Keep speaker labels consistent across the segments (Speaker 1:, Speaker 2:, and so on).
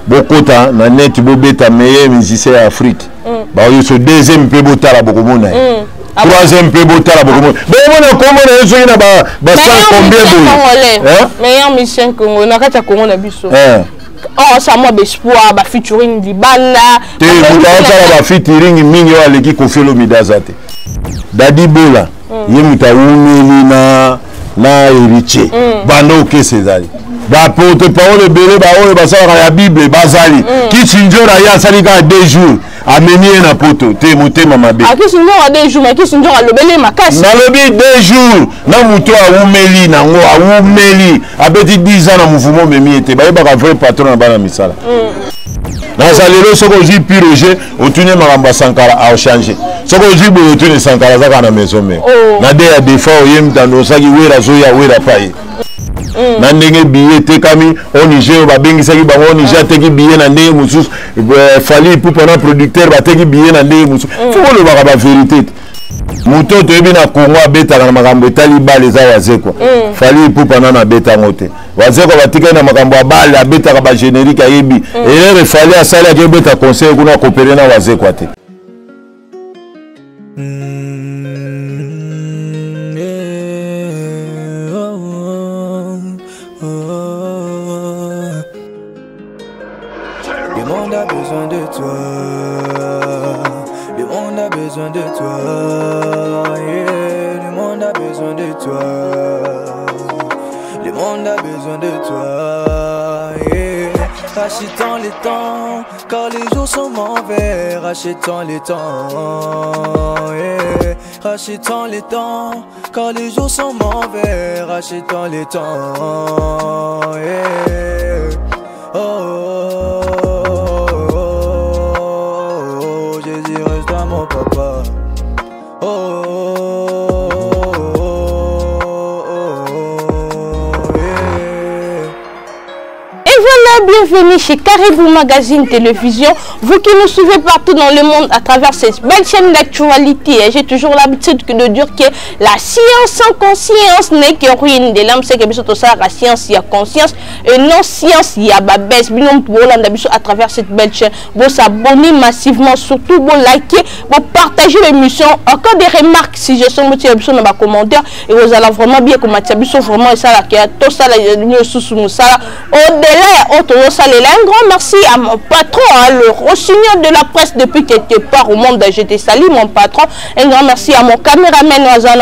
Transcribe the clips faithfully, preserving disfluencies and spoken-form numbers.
Speaker 1: bokota na net bobeta meilleur musicien d'Afrique ba yo so deuxième pe botala bokomona troisième pe botala bokomona bomona komona yo so ina ba ba combien boy
Speaker 2: meilleur musicien congolais na kata Congo na biso oh ça moi espoir ba featuring di banda
Speaker 1: te ba featuring mingi wale ki Koffi Olomide azate Dadi Bola yemuta umeli na na héritier bando ke Césari ba porte parole belé ba oyo basala ya Bible bazali ki sinjora ya salika deux jours ameni na poto te motema mabe
Speaker 2: a ki sinjora deux jours ma ki sinjora lobele makasi
Speaker 1: na lobi deux jours na muto a umeli na ngo a umeli abeti dix ans na mouvement memi ete ba yeba vrai patron na bana misala na salelo soko ji piroger otune makamba Sankara a changer soko ji bo otune Sankara zaka na maison me na de ya defa oyemta no saki wera zo ya wera pai na ndenge billet tekami au Niger ba bengisaki bango Niger teki billet na ndenge mususu fali pour pendant producteur ba teki billet na ndenge mususu faut le ba ba vérité muto to ebi na Congo abeta na makambo etali bale za wazekwa fali pour pendant na beta ngote wazekwa batika na makambo bale abeta ka ba générique ayebi et fali asala ke beta conseil kuna coopérer na wazekwa te.
Speaker 3: Rachète-en les temps, car les jours sont mauvais. Rachète-en les temps, yeah. Rachète-en les temps, car les jours sont mauvais. Rachète-en les temps, yeah. Oh, oh, oh, oh, oh. Jésus reste à mon papa. Oh, oh, oh, oh, oh, yeah.
Speaker 2: Et voilà, bienvenue chez Caribou Magazine Télévision. Vous qui nous suivez partout dans le monde à travers cette belle chaîne d'actualité. J'ai toujours l'habitude de dire que la science sans conscience n'est que ruine de l'âme. C'est que la science, il y a conscience. Et non science, il y a babès. À travers cette belle chaîne. Vous s'abonnez massivement, surtout vous liker, vous partagez l'émission. Encore des remarques si je sens que vous dans les commentaires. Et vous allez vraiment bien commenter. Vraiment, et ça, tout ça, au-delà, un grand merci à mon patron, hein, le rossignol de la presse depuis quelque part au monde. J'étais sali, mon patron. Un grand merci à mon caméraman.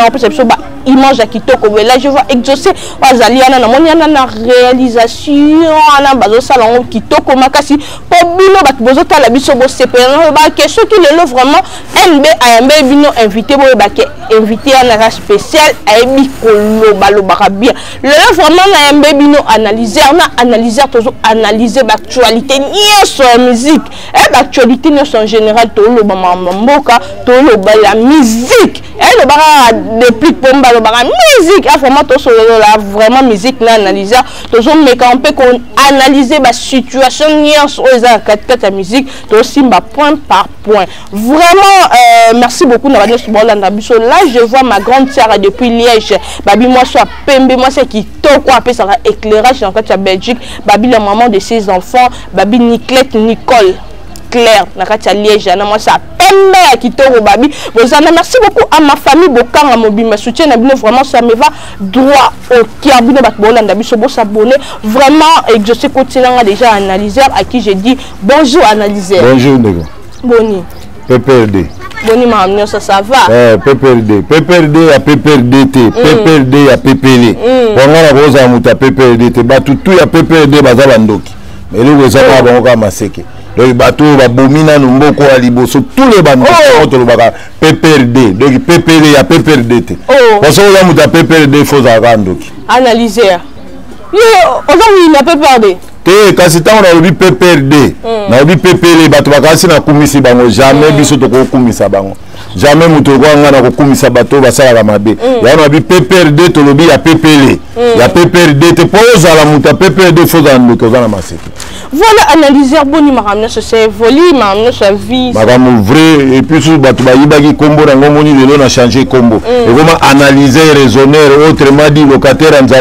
Speaker 2: Il mange à Kitoko. Là, je vois exaucer. Wazaliana, na réalisation. Na bazo salon Kitoko makasi. Pobino batbozo la biso bo sepéran. Ba question qui le vraiment M B A M B bino invité bo ba invité à un spécial à Ebi Kolo balo barabia. Le vraiment na M B bino analyser, on a analysé toujours analyser l'actualité ni sur la musique. Et l'actualité en général tout le bamamboka, tout le la musique. Et le bara depuis pomba le bara musique. Ah vraiment tout la vraiment musique na analyser. Toujours mais quand on peut qu'on analyser la situation ni sur les quatre la musique, tout aussi point par point. Vraiment euh, merci beaucoup na bande sur Bolanda Biso. Là je vois ma grande sœur depuis Liège. Babi moi soit Pembe moi c'est qui tout quoi après ça éclairage en fait la Belgique. Babi la maman de ses enfants, Babi Niclette Nicole Claire na katia Liège na moi ça Pembe à Kitoko Babi. Merci beaucoup à ma famille Bokanga Mobima soutien na bino vraiment ça me va droit au cœur bino bat Bolanda Biso bo s'abonner vraiment et je sais continuer déjà analyseur à qui j'ai dit bonjour analyseur.
Speaker 1: Bonjour Nego.
Speaker 2: Boni.
Speaker 1: P P R D.
Speaker 2: Boni mamio ça ça va.
Speaker 1: Eh P P R D, P P R D à P P R D T, P P R D à P P L. On a la rose à muta P P R D T, ba tout tout ya P P R D bazala ndoki. Mais le weza ba bonga maseke. Donc bateau ba bomina no mboko ya liboso tous les bandes contre le baka P P R D. Donc P P L ya P P R D T. Parce que la muta P P R D faut za ndoki.
Speaker 2: Analyser. Yo, aujourd'hui il a P P R D.
Speaker 1: Te kasi ta on a obi P P R D. Na obi P P L bato bakasi na kumisi bango jamais biso to ko kumisa bango. Jamais muto ko ngana ko kumisa bato basala la mabe. Ya on obi P P R D to lobi ya P P L. Ya P P R D te pose à la muta P P R D faut dans le kozana maseke.
Speaker 2: Voilà analyser boni maramna ce c'est volume maramna sa vie.
Speaker 1: Madame vrai et puis sous bato ba yibaki kombo na ngomoni lelo na changer kombo. Et comment analyser raisonner autrement dit locataire en Zambé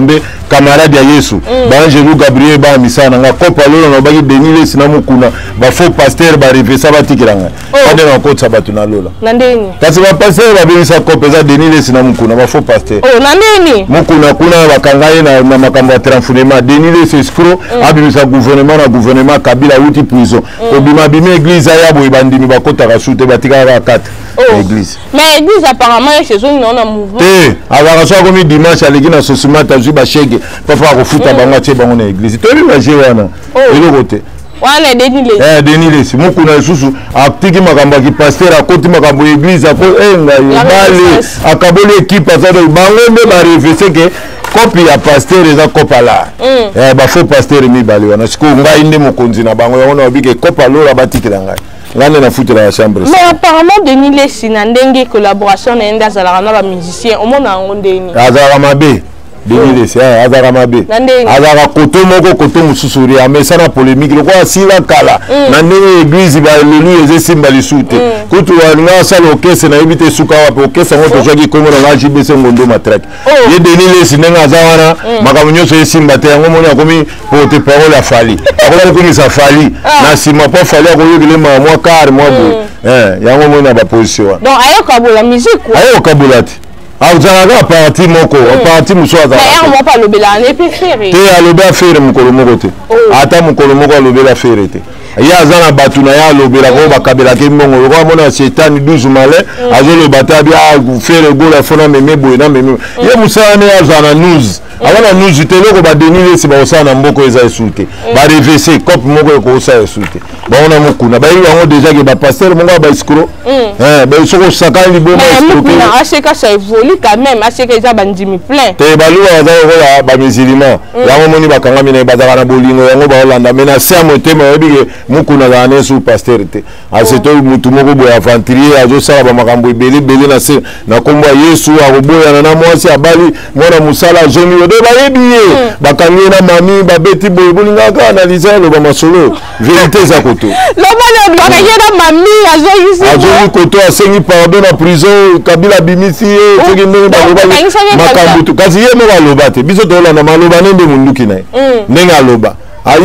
Speaker 1: camarade ya Yesu Banjelu Gabriel ba misana nga kopa lolo na baki Denis sina mukuna ba faux pasteur ba revesa batikiranga ade na kotsa batu na lola
Speaker 2: nandeni
Speaker 1: kasi ba pasteur ba bimisa kopa za Denis sina mukuna ba faux pasteur
Speaker 2: oh nandeni
Speaker 1: mukuna kuna bakangaye na na makambo ya transformement Denis escroc abimisa gouvernement na gouvernement Kabila uti prison obima bima église ya bo ibandimi bakota kasute batika ba quatre église
Speaker 2: mais église apparemment c'est zone non na mouvement
Speaker 1: eh avant ça comme dimanche aleki na sosima ta zuba chege papa ko futa bango tie bango na église to bi maje wana elo côté
Speaker 2: wana Denis
Speaker 1: eh Denis les mukuna susu akitiki makambo ki pasteur akoti makambo église ako enga bale akabole équipe ça bango nde ba revese ke copie ya pasteur eza kopa la eh ba faux pasteur mi bale wana siko ngai nde mokonzi na bango yona obike kopa lola batikira ngai ngane na futura ya chambre
Speaker 2: mais apparemment Denis Lesi na ndenge collaboration na enda zala na ba musicien au monde en ndeni
Speaker 1: azara mabe Denis Lesi azara mabe azara koto moko koto mususuri amesa na polémique lokwa asila kala na ndenge église ba lelu eze simba lisute kutu wana sala okese na ibite suka wapi okese ngoto jogi komo na ngaji bese ngondo matraki ye Denis Lesi ndenga azara makamunyoso esimba te yango moni akomi porte parole afali akomi komisa fali na sima po fali akoyokile ma moi car moi bo eh yango moni na ba position
Speaker 2: donc ayoka bola musique
Speaker 1: ayoka bolati azalaka parti moko parti muso azalaka
Speaker 2: mais on va pas le belane préféré
Speaker 1: te aloba faire mukolo moko te ata mukolo moko alobela faire te ya azana batuna ya alobela ko bakabela ke mbongo ko mona shetani douze malais azoloba ta bia faire gola fona meme boina meme ye musane azana news awana news te loko ba Denis Lesi ba osana mboko eza esulte ba revese cop moko ko osa esulte ba ona mukuna ba yango déjà ke ba pasteur moko ba escroc eh ba soko sakali bo ma escroc
Speaker 2: mais aseka ça évolue quand même aseka eza bandimi plein
Speaker 1: te baluwa aza ko ba musulman yango moni bakanga mina bazaka na bolingo yango ba Hollande mais na sia motema yebike mukuna za ne sous pasteur te aseto mutu moko bo aventurier azo sala ba makambo ebele bele na se na kombo Yesu akoboya na mwasi abali mwana musala zoni de bayebiye bakangi na mami babeti boye bolinga ka analyser lo ba masolo vérité za koto
Speaker 2: lo bana bakangi na mami azo yisi
Speaker 1: azo koto asengi pardon na prison Kabila bimisi soki ndenge baloba makambo tu kasi ye mo baloba te biso to landa maloba nende munduki na ndenge aloba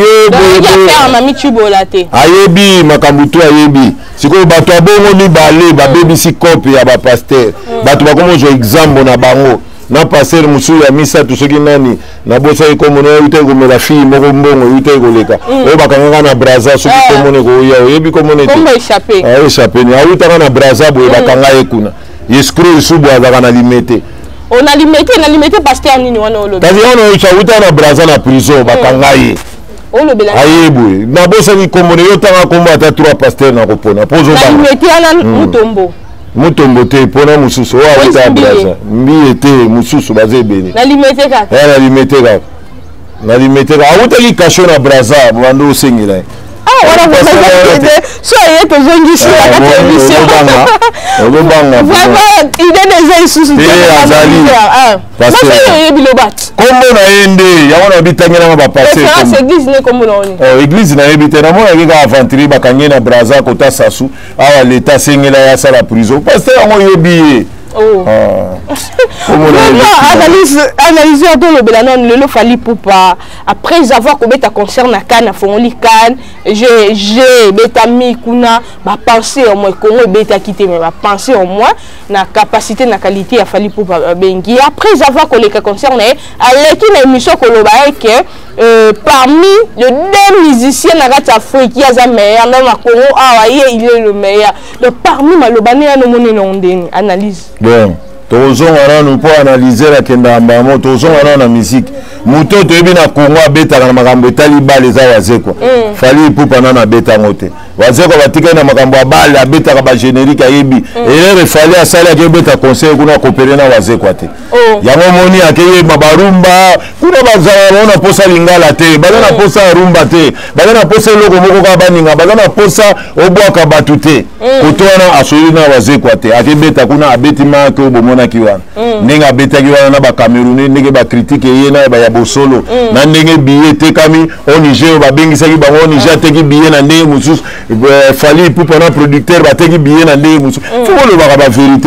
Speaker 1: ayebi makambo tu ayebi sikoyo bato abongo mibale babebisi kope ya bapasteur bato bakomi ozwa exemple na bango na pasteur mosusu ya misato soki nani nabosaki komona euta ekomela fille moko mbongo euta ekoleka oyo bakangaka na braza soki komone koya oyebi komone te échappeni autaka na braza boye bakanga ye kuna escroc esubu azaka na limete
Speaker 2: on a limité na limité pasteur nini wana olobi
Speaker 1: kasi wana euta na braza na prison bakanga ye ayebwe nabosaki komone yo tanga kombo ata trois pasteur na kopona pozo
Speaker 2: ba limité ana mutombo
Speaker 1: mutombo te pona mususu oyo awuta braza mbiye te mususu baza ebele
Speaker 2: na limité kaka
Speaker 1: na limité kaka na limité kaka awutaki kasho na braza bando osengela ye
Speaker 2: wana bozongisi so ye tozongisi na kati émission
Speaker 1: olobanga
Speaker 2: vraiment idée des isusu
Speaker 1: azali
Speaker 2: parce que ye bilobati
Speaker 1: kombo na ye nde yango na bitangelanga bapase
Speaker 2: référence église ne kombo na oni
Speaker 1: oh église na yebi te namonaki kaka aventurier bakangi na braza kota sasu awa leta asengela ye asala prison paster yango yebi ye
Speaker 2: oh analyse analyse dans le belanon le fali poupa après avoir commis ta concert na Cannes à Fongoli Cannes j'ai j'ai beta mi kuna ba penser au moins Congo beta quitter mais ba penser au moins na capacité na qualité à fali poupa bengi après avoir collé ka concert na avec une émission koloba que parmi les deux musiciens na gata Afrique il y a meilleur dans la Congo ah il est le meilleur donc parmi malobani na moni na ndeni analyse
Speaker 1: bon tozonga nanu po analyser la kenda mbamo tozonga nanu na musique muto toyebi na Congo abetaka na makambo etali bale eza wazekwa fali ipupa nana abeta ngote wazekwa batika na makambo ya bale abetaka ba générique ayebi erere fali asali akebeta conseil kuna kopere na wazekwa te yango moni akeye mabarumba kuna bazala na posa lingala te baza na posa rumba te baza na posa loko moko ka baninga baza na posa obwaka batu te kotwana asoli na wazekwa te akebeta kuna abeti ma ke obomona kiwana ndenge abetaki wana na ba Camerounais ndenge ba critique ye na ba ya bosolo na ndenge biye tekami au Niger ba bengisaki bango Niger teki biye na ndenge mususu fali pour pendant producteur ba teki biye na ndenge mususu faut le ba ba vérité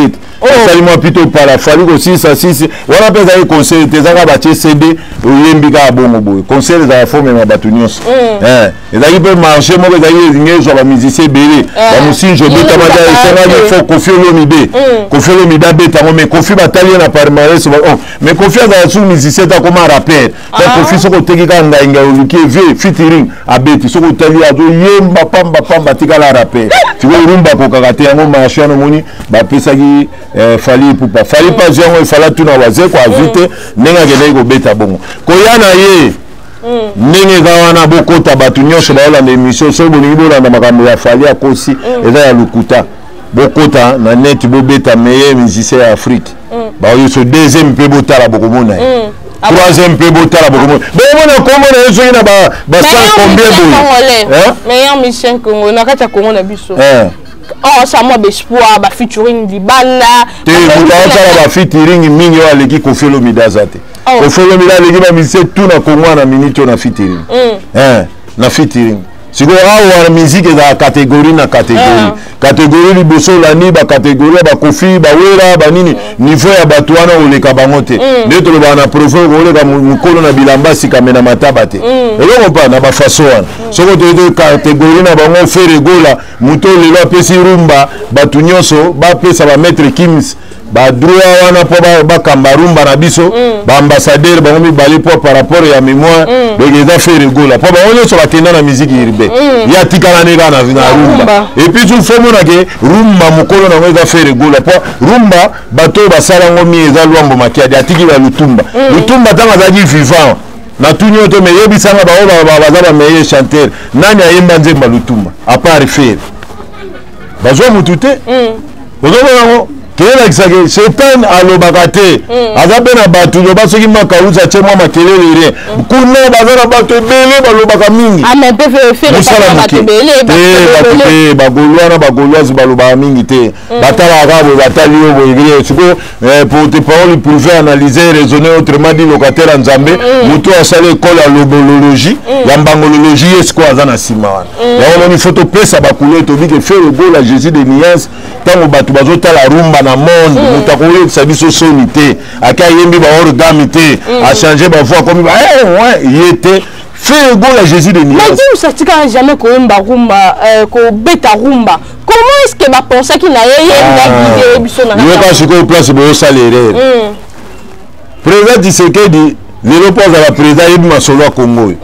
Speaker 1: asali mwa pito pala fali ko sisa sisi wana peza yi conseil tezanga ba C D oyembi ka bongo boy conseil za forme na batu nyonso eh ezali pe marché mo ezali ngezo ba musicien belé ba musinjo beta maja esanga il faut Koffi Olomide Koffi Olomide beta mo mais Koffi batali na palmarès oh mais Koffi za sous musicien ta comme rappeur ta Koffi soko teki ka ngainga oluki ve featuring abeti soko tali azo yemba pamba pamba tika la rappeur tu vois rumba ko kakate yango marché no moni ba pesaki fali pupa fali pas yango il fallait tout na waze kwa vite nenga kende ko beta bongo koyana ye ndenge kawana bokota batu nyonso baolanda émission so bolingi bolanda makambo ya fali akosi eza ya lukuta bokota na net bobeta meilleur musicien ya Afrique baoyo so deuxième mpe botala bokomona ye troisième mpe botala bokomona bomona komona ye soki na basal combien boye
Speaker 2: meilleur musicien Congo na kati ya Congo na biso oh ça moi espoir ba featuring di banda
Speaker 1: te ba featuring mingi wa leki Koffi Olomide azate Koffi Olomide leki ba musicien tout na Congo na minute na featuring eh na featuring siko awa musique za catégorie na catégorie catégorie liboso la ni ba catégorie ba Koffi ba wera ba nini niveau ya batu wana oleka bango te ndeto lo bana profond oleka mukolo na bilamba sikamena mataba te eloko pa na ba façon wana soko te catégorie na bango faire gola muto lelo apesi rumba batu nyonso ba pesa ba maître Kims ba droit wana po ba kamba rumba na biso ba ambassadeur bango mibali po par rapport ya mémoire donc eza faire gola po ba onyo so batenda na musique irbe ya tikana ne kana na rumba et puis tu fais mona ke rumba mukolo na eza faire gola po rumba bato basala ngo mi eza lwambo makiadi atiki ba lutumba lutumba tanga za vivant na tunyo to meilleur bisanga ba ba baza ba meilleur chanteur nani ayemba nzemba lutumba à part faire bazo mutute ozo kela kisake setan alobakate azabe na batu lo basoki makauza che mwa makelele re kuna bazana batu ebele balobaka mingi
Speaker 2: ama pe fe fe batu ebele
Speaker 1: batu bagolwana bagolwazi balobaka mingi te batala kabo batali yo boyegre siko pour tes paroles prouver analyser raisonner autrement dit locataire nzambe muto asale école ya lobologie ya mbangolologie esko azana sima wana ya on photo pesa bakule to bike faire le goal à Jésus de Nias tango batu bazota la rumba na monde mutakoye sabiso sonité aka yembi ba orgami te a changer ba voix comme eh ouais il était fait go la Jésus de Nias
Speaker 2: mais dis ça tika jamais ko mba rumba ko beta rumba comment est-ce que ba penser qu'il na yé na guider biso na
Speaker 1: yo ka siko place bo salaire président Tshisekedi lelo pose la président Ibu Masolo Congo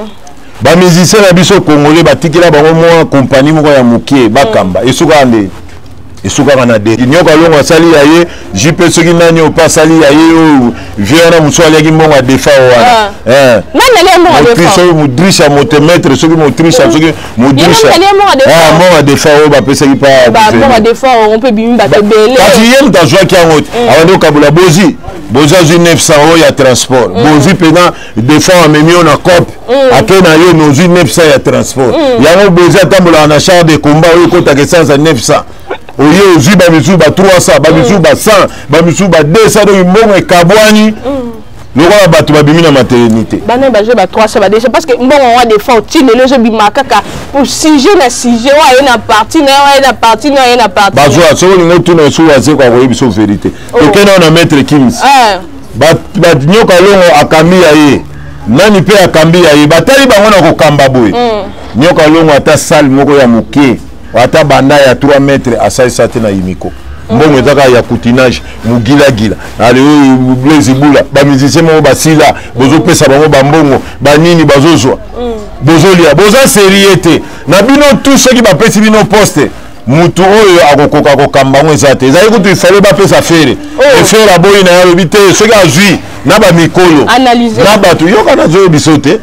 Speaker 1: ba musicien na biso congolais batikela bango mo compagnie moko ya mukie bakamba esuka ande esuka kana de nyoka longo asali yaye jipe soki nani opa sali yaye o viona muswali yaki mbongo defa wana eh
Speaker 2: nani le mbongo defa
Speaker 1: so mudrisha motemetre soki mudrisha soki mudrisha ah mbongo defa o ba pesa ki pa
Speaker 2: ba mbongo defa on peut bimi ba tebele
Speaker 1: kasi yem ta joie ki ango awando kabula bozi boza zu neuf cents o ya transport bozi pena defa amemi on a cop akena yo no zu neuf cents ya transport yango bozi atambola na char de combat o kota ke cent neuf cents oye ozwi bamisu ba trois cents bamisu ba cent bamisu ba deux cents donc mbongo ekabwani lokola bato babimi na maternité
Speaker 2: bana baje ba trois cents ba déjà parce que mbongo wa défaut tine le je bima kaka pour sujet na sujet wa ina partie na wa ina partie na ina partie
Speaker 1: bazwa so lingo tuna so waze kwa kwa biso vérité to kena na maître Kims
Speaker 2: ah
Speaker 1: ba ba nyoka longo akambi ya ye nani pe akambi ya ye batali bango na kokamba boye nyoka longo ata salle moko ya muke ata banda ya trois mètres asalisa te na yimiko mbongo ezaka ya coutinage mugilagila ale blaise bula bamusicien moko basila bozopesa bango bambongo banini bazozwa bozolia boza serie te na bino tout soki bapesi bino poste mutu oyo akokoka kokamba ngo eza te ezali kutu ifale bapesa fere efere aboyi na ye alobi te soki azwi na bamikolo na bato yoka na zoyo biso te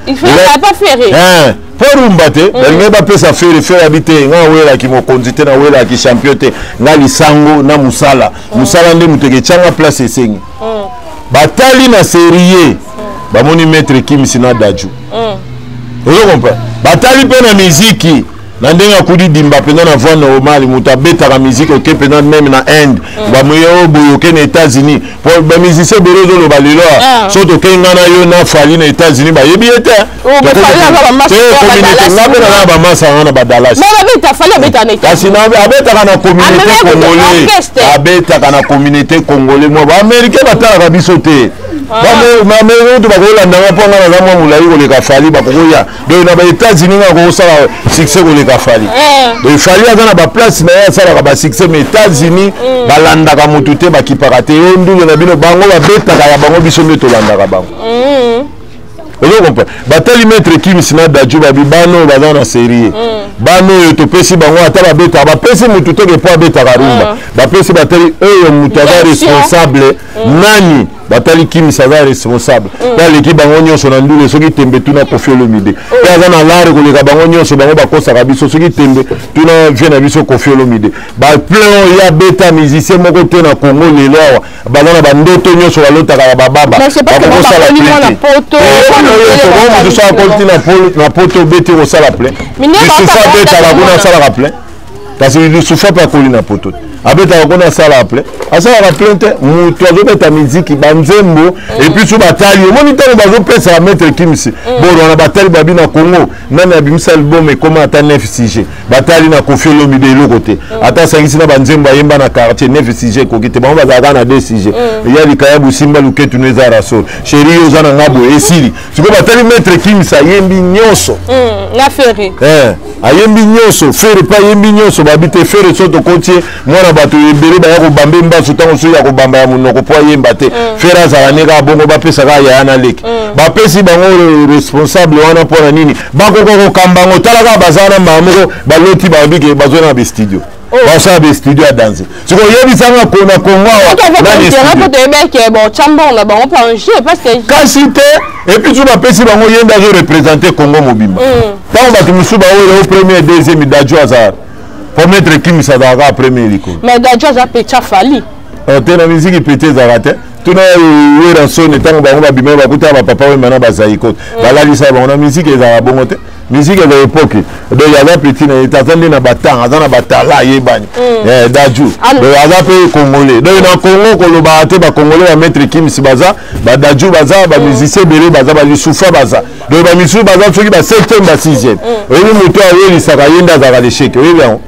Speaker 1: po rumba te balingi bapesa fere fere abi te nga welaki mokonzi te na welaki champion te nga lisango na musala musala nde mutu eketianga place esengi batali na serie bamoni maître Kims na Daju ozo comprendre batali mpe na miziki na ndenge akudi dimba pendant na voix normale muta beta la musique OK pendant même na Inde ba moyo boyo OK na États-Unis pour ba musicien berozo lo balelo so to kenga na yo na fali na États-Unis ba yebi ete
Speaker 2: o ba fali na ba massa
Speaker 1: na ba massa na ba Dallas
Speaker 2: na ba beta fali beta na
Speaker 1: kasi na abeta kana communauté congolais abeta kana communauté congolais mo ba américain batala biso te ba me me to ba ko la ndanga ponga na za mo mulai ko le ka fali ba ko ya do na ba États-Unis ngako sala succès ko le ka fali do fali azana ba place na ya sala ba succès mais États-Unis balanda ka mutute ba kiparate yo ndulo na bino bango ba beta ka ya bango biso meto landa ka bango vous comprenez batali maître Kim Sina Dadju ba bibano bazana na série bano yo to pesi bango ata ba beta ba pesi mutute ke po beta ka rumba ba pesi batali eux mutaga responsable nani batali Kim Sina responsable dans l'équipe bango nyonso na ndule soki tembe tuna Koffi Olomide ya zana lare ko leka bango nyonso bango bakosa ka biso soki tembe tuna vient na biso Koffi Olomide ba plein ya beta musicien moko te na Congo lelo awa bazana ba ndoto nyonso balota ka bababa
Speaker 2: mais c'est pas que ça la poto
Speaker 1: tout ça continue na poto beti au sala plein il souffre beta la kuna sala la plein parce que il souffre pas koli na poto abeta kuna sala plein asala la plein te mutu azobeta musique banzembo et puis sous batali au moniteur bazo pesa la mettre Kimsi bon on a batali babi na Congo nani abimisa album et comment ata neuf C G batali na Koffi Olomide lo côté ata sangisi na banzembo yemba na quartier neuf C G ko kite bango bazaka na deux C G ya likayabu simba luketu neza raso chéri ozana ngabo esili siko batali mettre Kimsi yembi nyonso
Speaker 2: na ferry
Speaker 1: eh ayembi nyonso fere pa yembi nyonso babite fere soto kontie mwana bato ebele ba ya ko bambe mbaso tango so ya ko bamba ya munoko po yemba te fere azala neka bongo bapesa ka ya na leki bapesi bango responsable wana pona nini bako ko kambango talaka bazana mamoko baloti babike bazona be studio basa be studio à danser siko yebi sanga kona kongo
Speaker 2: na ni studio to ebeke bon chamba on a bango pa un jeu parce que
Speaker 1: kasite et puis tu bapesi bango yenda zo représenter Congo mobimba tango bato musuba oyo premier deuxième Dadju azar pour mettre Kim Sadaka premier liko
Speaker 2: mais Dadju azar pecha fali
Speaker 1: te na musique pété zarate tuna wera sonne tango bango babima bakuta ba papa we mana bazaiko balalisa bango na musique ezala bongo te musique de l'époque donc il y avait petit na tatandi na batanga azana batala yebani eh Dadju donc aza pe congolais donc na Congo ko lo ba te ba congolais ba mettre Kim Sibaza ba Dadju baza ba musicien belé baza ba lisufa baza donc ba misu baza soki ba septième ba sixième et muto ayeli saka yenda za le chèque oui bien.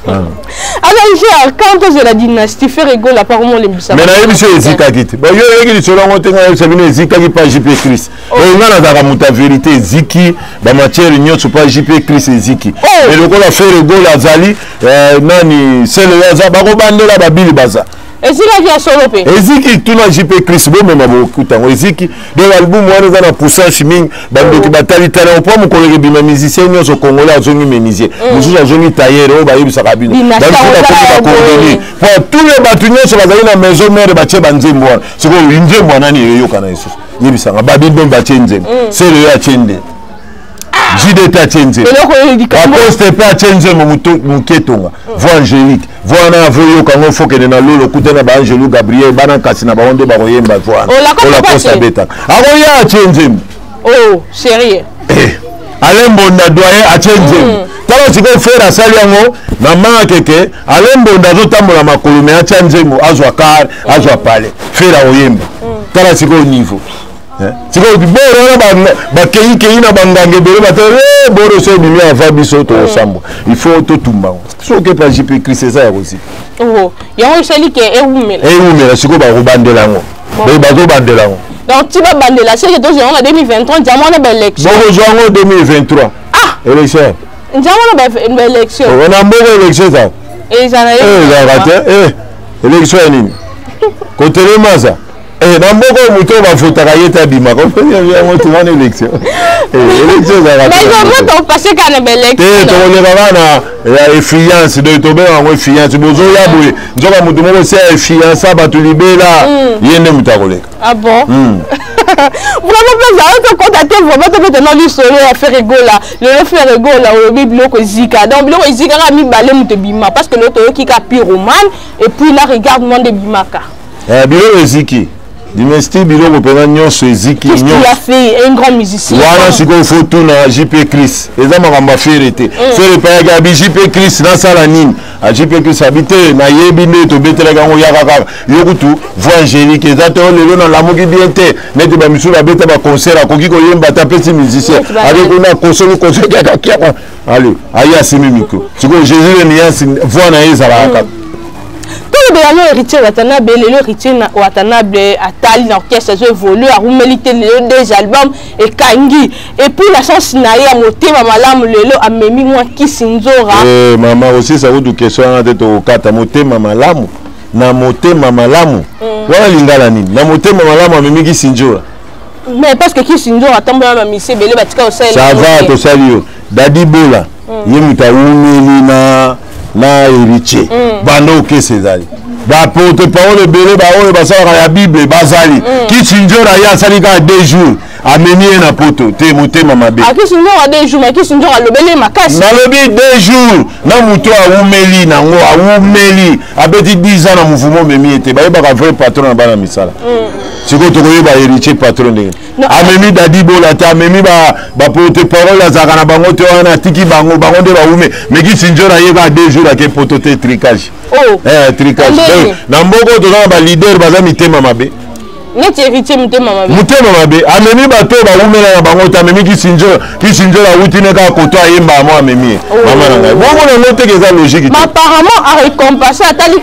Speaker 2: Alors, quand on la dynastie, fait rigolo apparemment les bisous.
Speaker 1: Mais la émission est Zika Kit. Bon, il y a des choses qui sont Zika qui pas J P Chris. On a la muta vérité Ziki, la matière union sur pas J P Chris et Ziki. Et le gars a fait rigolo à Zali, nani, c'est le Yaza, baro bande la babili baza.
Speaker 2: Et si la vie a solopé.
Speaker 1: Et Ziki, tout le J P Chris, bon, même à beaucoup de temps. Et Ziki, dans l'album, moi, nous avons poussé un chiming, bande qui bataille italien, au point mon collègue bima musicien, nous sommes congolais, nous sommes ménisiers. Nous sommes jeunes taillés, on va y aller sur la cabine. Pour tous les bâtiments, sur la maison mère de Baché Banzembo, c'est quoi, une deuxième année, il y a eu quand même. Il y a eu ça, Babi Don Bachenze, c'est le Yachende. J D T Tchenze. Aposte pas Tchenze Muketonga. Voix Angélique. Voix na voyo kango foke na lolo kutena ba Angelo Gabriel bana kasina ba onde ba koyemba voix.
Speaker 2: On
Speaker 1: la poste beta. Aroya Tchenze.
Speaker 2: Oh, sérieux.
Speaker 1: Eh. Alembo na doyen a Tchenze. Tala siko faire asali yango na manga keke alembo ndazo tambola makolo me a Tchenze mo azwa kar azwa pale. Faire oyemba. Tala siko au niveau. C'est quoi boro ba kei kei na bangange bere ba te boro so bimi ava biso to sambo il faut to tumba so que pas J P Chris c'est ça aussi
Speaker 2: oh yango seli ke e umela
Speaker 1: e umela siko ba ko bandela ngo ba ba zo bandela ngo
Speaker 2: donc tu vas bandela c'est que donc en deux mille vingt-trois diamant na élection
Speaker 1: bon joango deux mille vingt-trois
Speaker 2: ah
Speaker 1: élection
Speaker 2: diamant na élection
Speaker 1: on a mbogo élection ça
Speaker 2: et ça na
Speaker 1: eh raté eh élection nini côté le maza. Eh, dans beaucoup de temps, on va voter à Yeta Bima. On peut dire que tu vas à l'élection. L'élection, ça va.
Speaker 2: Mais comment on passe quand on a l'élection?
Speaker 1: Eh, tu vas voir la effiance, de tomber en effiance. Tu vas voir, nous avons dit que c'est effiance, ça va te libérer là. Il y a une mutarolet.
Speaker 2: Ah bon? Vous n'avez pas contacté vraiment maintenant l'histoire à faire rigolo là. Le faire rigolo là, au Bible que Zika. Donc, le Zika a mis balé mute Bima parce que l'autre qui a pyromane et puis là, regarde-moi de Bimaka.
Speaker 1: Eh, bien, Ziki. Dynastie biloko pena nyonso eziki
Speaker 2: nyonso. Qu'est-ce qu'il a fait un grand musicien?
Speaker 1: Voilà ce qu'on faut tout na J P Chris. Eza makamba ferete. Fere pa ya bi J P Chris na sala nini? A J P Chris habite na yebi ne to betela kango yaka kaka. Yokutu voix angélique eza to lelo na lamuki bien te. Nete ba misula beta ba concert akoki ko yemba ta petit musicien. Avec una console concert kaka kaka. Allez, aya simi micro. Siko Jésus le niance voix na ezala kaka.
Speaker 2: Tout le monde héritier Watanabe, le héritier Watanabe Atali l'orchestre a évolué à Roumelité les deux albums et Kangi et puis la chance naïa moté mama lam lelo a memi moi Kisinzora.
Speaker 1: Eh maman aussi ça vous question en tête au kata moté mama lam na moté mama lam. Wala lingala nini? Na moté mama lam a memi Kisinzora.
Speaker 2: Mais parce que Kisinzora tombe na misi belé batika au sel.
Speaker 1: Ça va to salio. Dadi Bola. Yemuta umeli na na héritier bando ke César ba porte parole belé ba oyo basala ya Bible bazali Kisinzora ya salika deux jours ameni na poto te motema mabe
Speaker 2: a Kisinzora deux jours mais Kisinzora lobele makasi
Speaker 1: na lobi deux jours na muto a umeli na ngo a umeli abeti dix ans na mouvement memi ete ba yeba ka vrai patron na bana misala siko to koyeba héritier patron de amemi Dadi Bola ta amemi ba ba porte parole azaka na bango te wana tiki bango bango de ba ume mais Kisinzora yeba deux jours ke poto te tricage
Speaker 2: oh
Speaker 1: eh tricage na mboko to na ba leader baza mitema mabe
Speaker 2: neti héritier mutema mabe
Speaker 1: mutema mabe amemi bato ba umela na bango ta amemi Kisinzora Kisinzora utine ka koto ayemba mo amemi mama na ngai bongo na note ke za logique
Speaker 2: mais apparemment a récompensé atali ka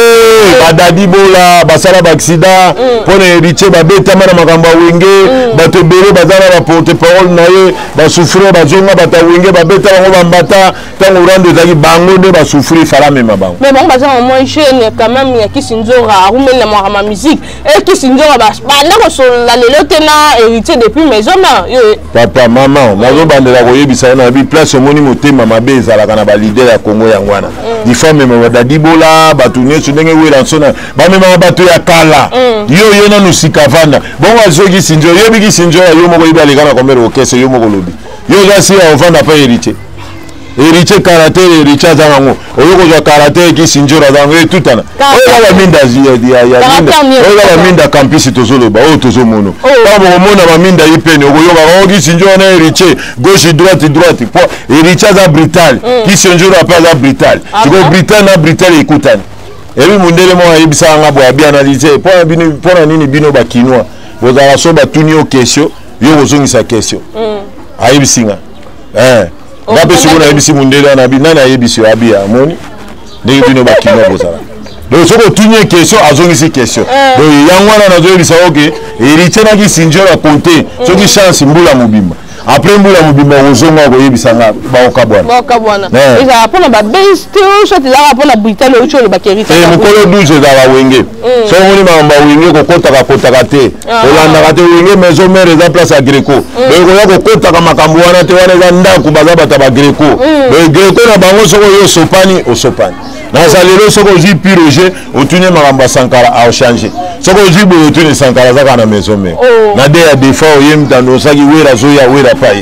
Speaker 1: eh ba Dadi Bola basala ba accident pona héritier ba betama na makambo wenge bato belo bazala ba porte parole na ye ba souffrir ba zonga bata wenge ba beta bango ba mbata tango rando zaki bango de ba souffrir fala mema bango
Speaker 2: mais bon bazala moins jeune quand même ya Kisinzora rumela ma musique et Kisinzora banda kosola lelo tena héritier depuis maison na
Speaker 1: papa maman nazo bandela koyebisa na bi place omoni motema mabe ezalaka na ba leader ya Congo yangwana il faut même Dadi Bola batu nyonso ndenge wela nsona ba mema bato ya kala yo yo na nusika vanda bongo azoki Kisinzora yebi Kisinzora yo moko iba lekana komero okese yo moko lobi yo gasi ya ovanda pa héritier héritier karaté héritier zango oyoko za karaté Kisinzora zango et tout ana oyo la minda ya ya ya minda oyo la minda campus tozoloba oyo tozomono ba bomona ba minda ipene okoyoka o Kisinzora na héritier gauche droite droite po héritier za brutal Kisinzora pa za brutal siko brutal na brutal ekutani ebi mundele mo ayibisa nga bo abia analyser po bino po nini bino ba kinwa bozala so ba tunio question yo bozongisa question ayibisinga eh ngabe sikuna yebisi mundele na bi nana yebisi abia amoni ndenge bino bakina bozala donc soko tunye question azongisi question donc yangwana nazo yebisa okay héritier na Kisinzora compter soki chance mbula mobimba après mbula mobimba ozonga ko yebisa nga ba okabwana
Speaker 2: ba okabwana eza pona ba best shot eza pona Britannia ocho le bakérita
Speaker 1: eh mukolo douze za ba wenge so moni mamba wenge ko kota ka kota ka te olanda ka te wenge maison mère eza place à Greco donc ko kota ka makambo wana te wana eza ndako baza bata ba Greco donc Greco na bango soko yo sopani o sopani na salelo soko ji piroger otunye makambo Sankara a changer soko ji bo otunye Sankara za kana maison mère na de ya defa oyemta no saki wera zo ya wera pai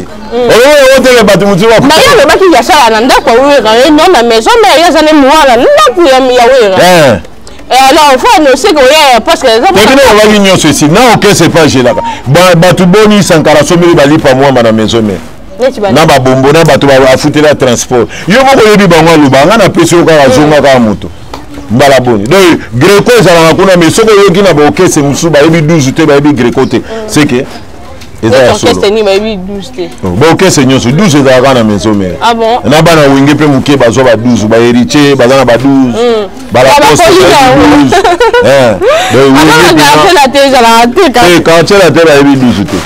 Speaker 1: oh otele batu mutu wa
Speaker 2: na yo le baki ya sala na ndako wera non na maison mère ya zane muala ndako ya wera
Speaker 1: eh
Speaker 2: alors il faut nous c'est que parce que ça
Speaker 1: va venir ceci non OK c'est pas j'ai là batu boni Sankara someli bali pa moi na maison mère na ba bombo na batu ba afutela transport yo moko yebi bango lubanga na pesi ka zonga ka moto mbala boni donc Greco ezala kuna mais soko yoki na ba OK c'est musu ba yebi douze te ba yebi Greco te c'est que
Speaker 2: eza orchestre ni ba yebi douze te
Speaker 1: ba OK c'est nyonso douze ezala kana maison mère
Speaker 2: ah bon
Speaker 1: na bana wenge pe muke bazo ba douze ba héritier bazana ba douze bala poste douze eh donc
Speaker 2: wenge ka la te ezala te ka
Speaker 1: eh ka la te ba yebi douze te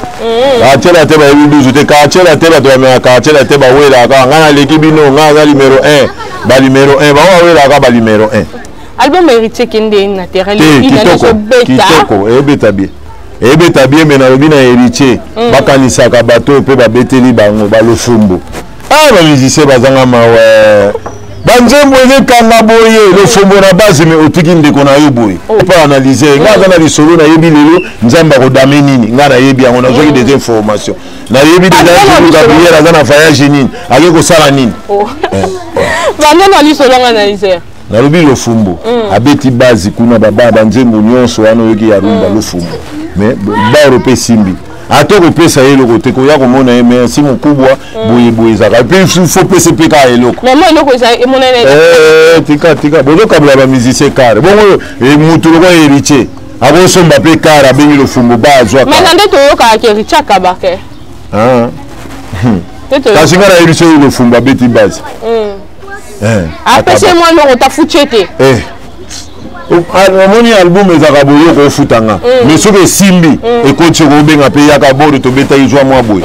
Speaker 1: ka la te ba yebi douze te ka la te ba to me ka la te ba wela ka ngana leki bino ngana numéro un ba numéro un ba wela ka ba numéro un
Speaker 2: album héritier kende naturel ina so beta
Speaker 1: kitoko e beta bien e beta bien mais na bina héritier bakanisa ka bato pe ba beteli bango ba lo fumbo ah ba musicien bazanga mawe banzembo eze kanga boye le fumbo na base mais otiki ndeko na yo boye pas analyser nga na lisolo na yebi lelo nzamba ko dame nini nga na yebi yango na zoki des informations na yebi déjà Gabriel azana voyage nini ake ko sala nini
Speaker 2: bana na lisolo nga analyser
Speaker 1: nalobi lofumbo abeti base kuna baba banzembo nyonso wana yoki ya rumba lofumbo mais ba rope simbi atoko pesa eloko te ko ya komona ye merci mukubwa boye boye zaka pe faut pesa pe ka eloko
Speaker 2: mais moi eloko za emonene
Speaker 1: eh tika tika bozo kabla ba musicien car bongo e mutu loko héritier abo somba pe car abengi lofumbo ba azwa
Speaker 2: mais nande to yoka ke richa kabake
Speaker 1: ah kasi ngara héritier lofumbo abeti base
Speaker 2: eh apese moi loko ta fuchete
Speaker 1: eh omoni album ezaka boye kofutanga mais soki esimbi ekoti kobenga mpe yaka boro tobeta izwa mwa boye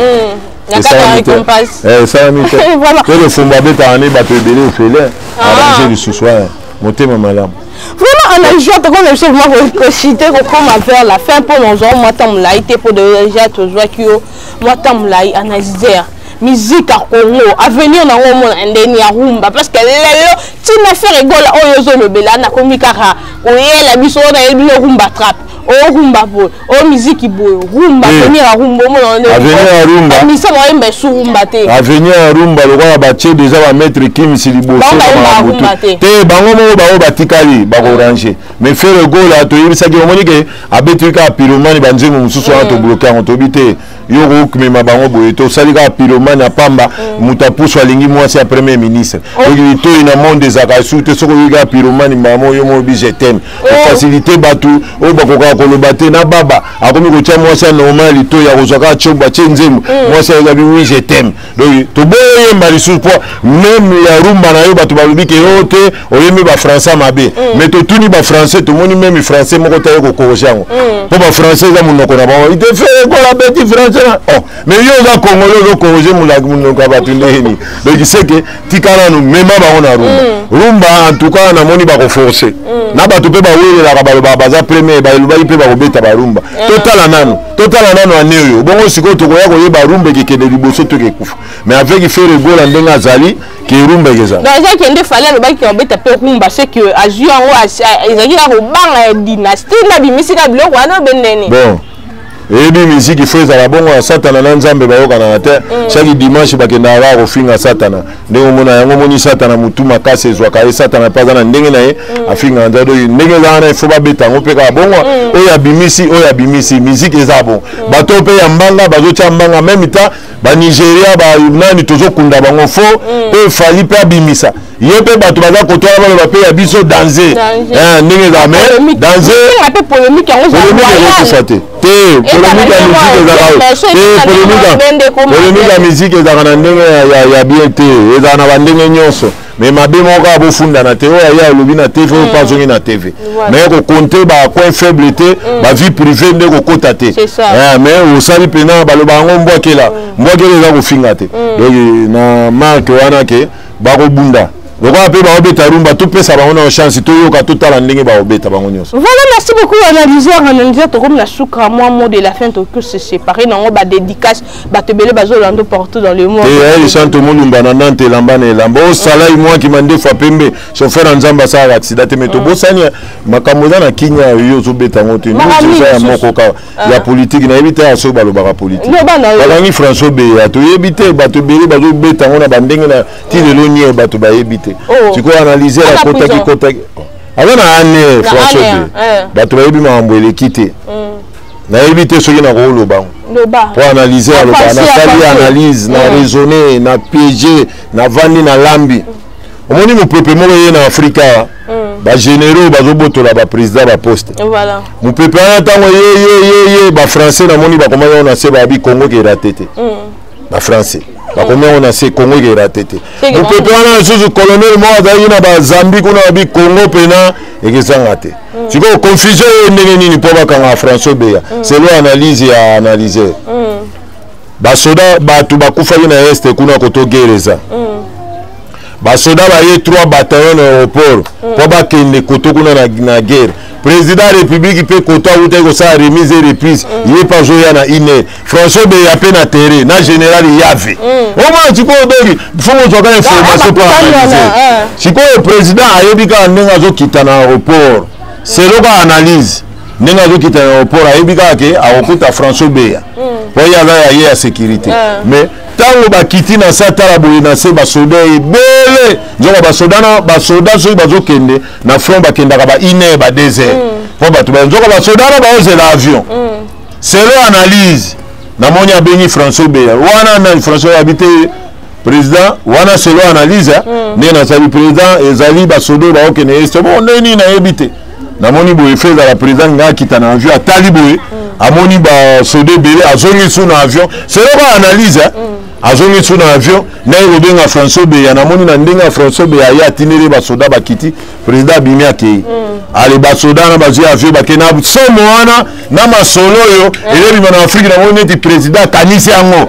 Speaker 1: esalami te pe lofumbo abetaka ne bato ebele ofele arrange lisusu motema malamu
Speaker 2: vraiment on a joué comme je sais moi reciter comme vers la fin pour nous on moi tant là été pour déjà to jouer qui moi tant là analyser musique à Congo avenir na ngomona ndeni ya rumba parce que lelo tina faire rigola oyo zo lobela na komikara oyela biso na elbi rumba trap o rumba bo o musique bo rumba avenir ya rumba mona ndeni
Speaker 1: avenir ya rumba
Speaker 2: ni ça moi mbe su rumba te
Speaker 1: avenir ya rumba lokola ba tie déjà ba maître Kim Siliboso te bango mo ba o batikali ba ko ranger mais faire rigola to yibisa ki omoni ke abetuka pyromane banzengo mususu na to bloquer on to bité yo ko kumema bango boye to salika pyromane ya pamba muta puso alingi mwasi ya premier ministre donc to ina monde des akasute soko yiga pyromane mamo yo mo bijetem faciliter batu o bakoka koloba te na baba akomi ko tia mwasi normal to ya kozaka choba chenzemu mwasi ya bi oui je t'aime donc to boye mbali sous poids même ya rumba na yo batu balobi ke yo te oyemi ba français mabe mais to tuni ba français to moni même français moko tayo ko kojango po ba français za munoko na ba il te fait ko la bête français oh mais yo za congolais zo corriger mulaki munoko ba tundeni donc c'est que tikana no mema ba ona rumba rumba en tout cas na moni ba ko forcer na ba to pe ba wele la ba ba baza premier ba luba ipe ba ko beta ba rumba total nano total nano aneyo bongo siko to ko ya ko yeba rumba ke kende liboso to ke kufa mais avec il fait rigolo ndenga azali ki rumba keza
Speaker 2: donc ça qui ende fallait le baki obeta pe rumba c'est que azu en wa ezaki la ko banga dynastie na bimisika biloko wana bendeni
Speaker 1: bon et bien musique il faut ça bon satana na nzambe bayoka na terre chaque dimanche bakenda ba ko finga satana ndenge mona yango moni satana mutuma kase zwa ka satana pas na ndenge na ye afinga ndado ndenge na il faut ba beta ngo peka bon oya bimisi oya bimisi musique eza bon bato pe ya mbanga bazo tia mbanga même temps ba Nigeria ba nani tozo kunda bango fo pe fali pe bimisa yepe bato baza kotoa ba pe ya biso danger hein ndenge za mais danger
Speaker 2: un peu polémique yango za
Speaker 1: polémique polémique ya musique ezaka te polémique ya musique ezaka na ndenge ya bien te ezaka na bandenge nyonso mais mabe moko abofunda na te oyo ya alobi na T V oyo pazongi na T V mais kokonte bacoin faible te bavie privé nde kokota te mais osali mpena baloba yango mbwakela mbwakela eza kofinga te donc na marke wana ke bakobunda lokola mpe baobeta rumba topesa bango na chance toyoka totala ndenge baobeta bango nyonso.
Speaker 2: Voilà, merci beaucoup analyseur analyseur to comme la souka moi mot de la fin to que se séparer nango ba dédicace ba tebele bazolando partout dans le monde.
Speaker 1: Et ils chantent mon lumbana nante lambane lambo salai moi qui mande fa pembe chauffeur nzamba sa accident te meto bosani makambo na kinya yo zo beta ngote nous ça ya moko ka ya politique na ebita aso baloba ka politique. Balangi François Beya to ebite bato bele bazo beta ngona bandenge na ti lelo nie bato ba ebite. Tu peux analyser la côté qui côté. Alors na année François Beya bato ba ebi mambo elekite. Na ebite soki na ko loba. Pour analyser le bas, na analyse, na raisonner, na piéger, na vandi na lambi. Omoni mo peuple mo ye na Afrika. Ba généraux ba zoboto la ba président ba poste. Voilà. Mo peuple na tango ye ye ye ye ba français na moni ba comment on a se ba bi Congo qui ratété. Ba français. Ba comment on a se Congo qui ratété. Mo peuple na sous colonel mo azali na ba Zambie kuna bi Congo pena et que ça ngate. Tu vois confusion ndenge nini po ba kanga François Beya. C'est l'analyse ya analyser. Basoda batu bakufaki na este kuna koto gereza. Basoda ba ye trois bataillons na aéroport po bakende koto kuna na, na guerre. Président de la République peut kota ute ko sa remise et reprise. Il est pas joué na ine. François Beya pe na terrain na général Yave. Au moins tu connais donc faut mo joka information pour analyser. Si le président ayebika ndenga zo kita na aéroport. C'est le analyse. Nenga zo kita na aéroport ayebika ke akokuta François Beya. voyez là il y a sécurité mais tango bakiti na satala boye na se basoda ebele nzoka basoda na basoda so bazokende na front bakendaka ba ine ba deux heures po bato nzoka basoda na baozela avion selon analyse na moni abengi François Beya wana na François habité président wana selon analyse ne na sali président ezali basoda ba okene est bon neni na ebité na moni boye fait la président nga kita na avion atali boye amoni ba soda belé azongi sous na avion selon analyse azongi sous na avion na ebenga François Beya na moni na ndenga François Beya ya tinere ba soda bakiti président bimia ke ali ba soda na bazi avion bakena somo wana na masolo yo elebi na Afrique na moni ti président kanisi yango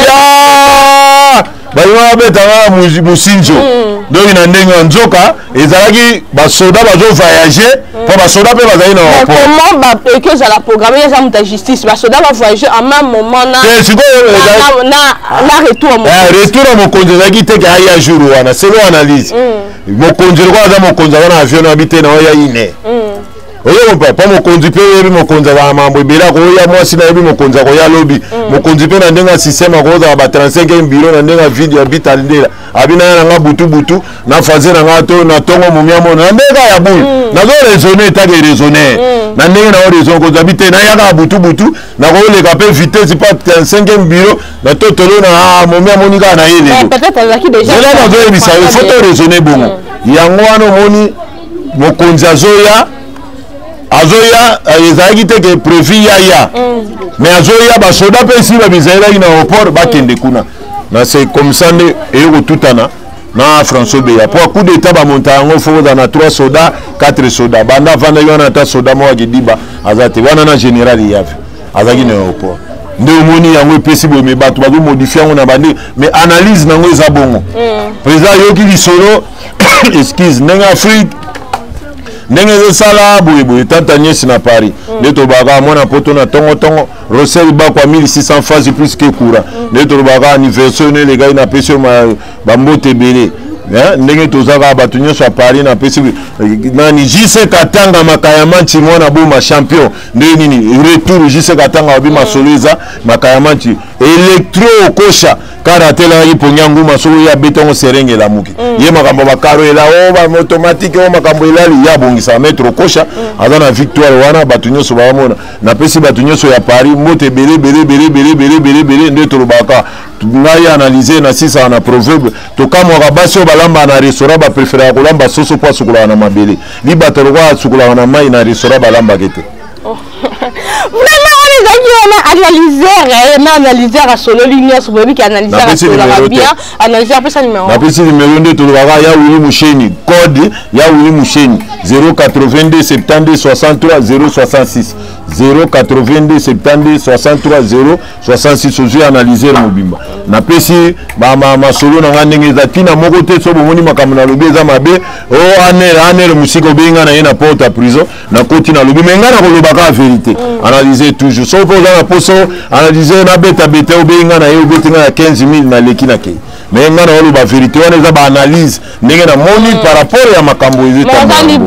Speaker 1: abia bayo beta na musinjo donc na ndenga nzoka ezalaki ba soda bazo voyager pour ba soda pe bazali na
Speaker 2: comment ba que ça la programmer ça muta justice ba soda ba voyager en même moment na na na retour mon
Speaker 1: retour à mon konzi ezalaki te ka ya jour wana selon analyse mon konzi kwa za mon konzi na avion na habité na ya ine oyo papa mokonzi pe yebi mokonzi wa mambo ebela ko ya mwasi na yebi mokonzi ko ya lobi mokonzi pe na ndenga système ko za ba trente-cinq bureau na ndenga video habita ndela abina na nga butu butu na faze na nga to na tongo mumiamo na ndega ya bulu na zo raisonner ta de raisonner na ndenga na raison ko habite na ya ka butu butu na ko le ka pe vitesse pas trente-cinq bureau na to tolo na mumiamo ni ka na yele
Speaker 2: peut-être là qui déjà
Speaker 1: là na zo ebisa il faut raisonner bongo yango wana moni mokonzi azoya azoya ezalaki te ke prévu yaya mais azoya basoda mpe esi babizalelaki na aéroport bakende kuna na c'est comme ça nde eyokotutana na François Beya po coup d'état bamonta yango fo kozala na trois soda quatre soda banda avandaki wana ata soda moko akidiba aza te wana na général yave azalaki na aéroport nde omoni yango epesi boyeme bato bazomodifie yango na bande mais analyse nango eza bongo président yoki lisolo excuse ndenge Afrique ndenge ezosala boye boye tata nyesi na Paris nde tobaka mwana poto na tongo tongo Rossel bakwa mille six cents phases plus que courant nde tobaka anniversaire ne lega ina pesi ba mbote belé ndenge tozaka bato nyonso ya Paris na pesi nani Jise Katanga Makayamanchi mwana boma champion nde nini retour Jise Katanga obima soleza Makayamanchi Electro Okosha karate la yiponya nguma so ya betongo serenge la muki ye makambo bakaro ela o ba automatique o makambo elali ya bongisa mettre Okosha azana victoire wana bato nyonso ba mona na pesi bato nyonso ya Paris mote bele bele bele bele bele bele bele nde tolobaka ngai analyser na sisa na proverbe to kama rabasio balamba na restaurant ba préférer kolamba soso po sukula na mabele li batoro kwa sukula na mai na restaurant balamba kete
Speaker 2: vraiment on est analyser na analyser à solo ligne sur bébé qui analyser à solo bien analyser après ça numéro
Speaker 1: na pesi numéro deux to baka ya wili musheni code ya wili musheni zéro quatre-vingt-deux soixante-deux soixante-trois zéro soixante-six zéro quatre-vingt-deux soixante-deux soixante-trois zéro soixante-six ozo analyser mobimba na pesi ba ma masolo na ngandenge za tina moko te so bomoni makambo na lobi za mabe o anel anel musiko benga na yena porte à prison na koti na lobi menga na kolobaka vérité analyser toujours so po za na poso analyser na beta beta o benga na yo betinga ya quinze mille na leki na ke mais nga na oloba vérité wana za ba analyse ndenge na moni par rapport ya makambo ezeta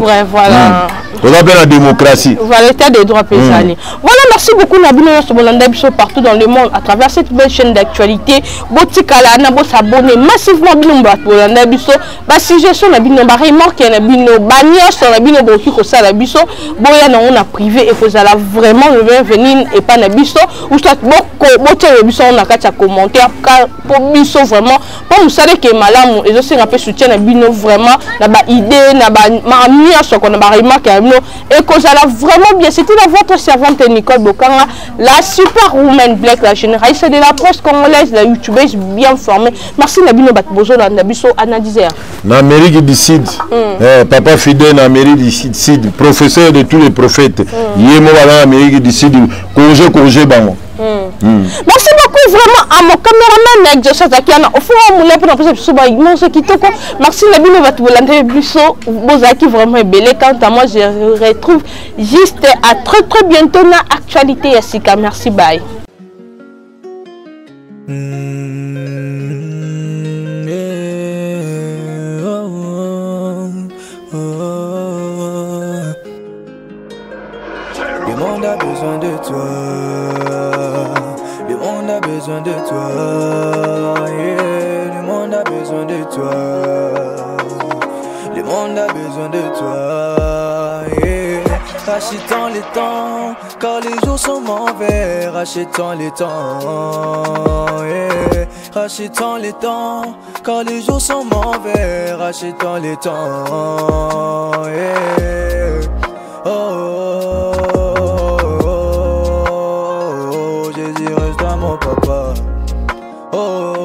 Speaker 2: voilà
Speaker 1: on a bien la démocratie.
Speaker 2: Voilà l'état des droits paysans. Voilà, merci beaucoup Nabino partout dans le monde à travers cette belle chaîne d'actualité. Botikala nabo s'abonner massivement Bino Bolanda biso. Ba suggestion Nabino ba remarque Nabino ba nyonso Nabino boki ko sala biso. Boya na on a privé et faut ala vraiment le venir et pas na biso ou soit boko bote biso on a kati commentaire pour biso vraiment pour nous savoir que malamu et aussi un peu soutien Nabino vraiment na ba idée na ba ma nyonso qu'on a ba remarque et que ça l'a vraiment bien. C'était la votre servante Nicole Bokanga, la super woman black, la généraliste de la presse congolaise, la youtubeuse bien formée. Merci Nabino Batbozo, Nabiso analyseur. En
Speaker 1: Amérique du Sud, papa fidèle en Amérique du Sud, professeur de tous les prophètes. Yémo en Amérique du Sud, congé congé bango.
Speaker 2: Merci beaucoup vraiment à mon caméraman Joshua Zakiana. Au fond, on l'a pris en plus, non, ce qui te merci Nabino Batbolande Busso, Bozaki vraiment belé. Quant à moi, je retrouve juste à très très bientôt dans l'actualité Yassika. Merci, bye.
Speaker 3: Le monde a besoin de toi. Le monde besoin de toi, yeah. Le monde a besoin de toi. Le monde a besoin de toi, yeah. Rachetons les temps, car les jours sont mauvais. Rachetons les temps, yeah. Rachetons les temps, car les jours sont mauvais. Rachetons les temps, yeah. Oh, oh, oh, oh, oh. Jésus reste à mon papa. Oh, oh.